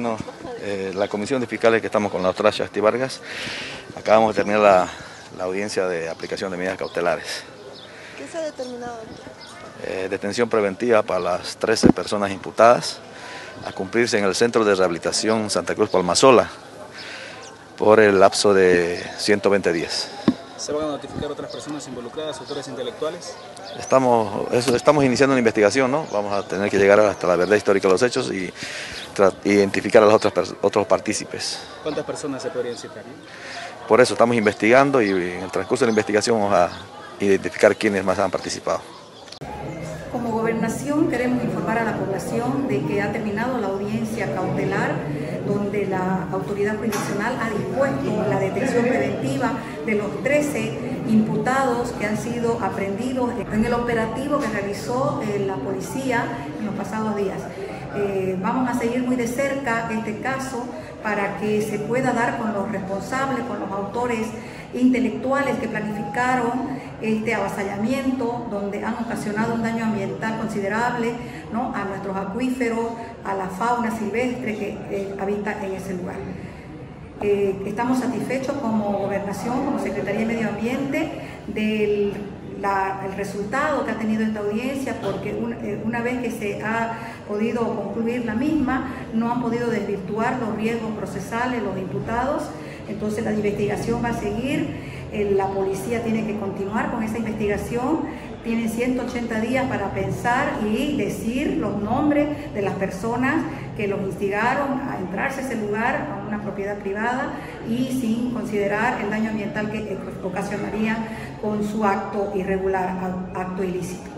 No, la comisión de fiscales que estamos con la doctora Shasti Vargas, acabamos de terminar la audiencia de aplicación de medidas cautelares. ¿Qué se ha determinado? Detención preventiva para las 13 personas imputadas a cumplirse en el Centro de Rehabilitación Santa Cruz Palmasola por el lapso de 120 días. ¿Se van a notificar otras personas involucradas, autores intelectuales? Estamos iniciando una investigación, ¿no? Vamos a tener que llegar hasta la verdad histórica de los hechos y identificar a los otros partícipes. ¿Cuántas personas se podrían citar? Por eso estamos investigando y en el transcurso de la investigación vamos a identificar quiénes más han participado. Como gobernación queremos informar a la población de que ha terminado la audiencia cautelar donde la autoridad jurisdiccional ha dispuesto la detención preventiva de los 13 imputados que han sido aprehendidos en el operativo que realizó la policía en los pasados días. Vamos a seguir muy de cerca este caso para que se pueda dar con los responsables, con los autores intelectuales que planificaron este avasallamiento, donde han ocasionado un daño ambiental considerable, ¿no?, a nuestros acuíferos, a la fauna silvestre que habita en ese lugar. Estamos satisfechos como gobernación, como Secretaría de Medio Ambiente, del el resultado que ha tenido esta audiencia, porque una vez que se ha podido concluir la misma, no han podido desvirtuar los riesgos procesales los imputados. Entonces la investigación va a seguir, la policía tiene que continuar con esa investigación, tienen 180 días para pensar y decir los nombres de las personas que los instigaron a entrarse a ese lugar, a una propiedad privada, y sin considerar el daño ambiental que ocasionaría con su acto irregular, acto ilícito.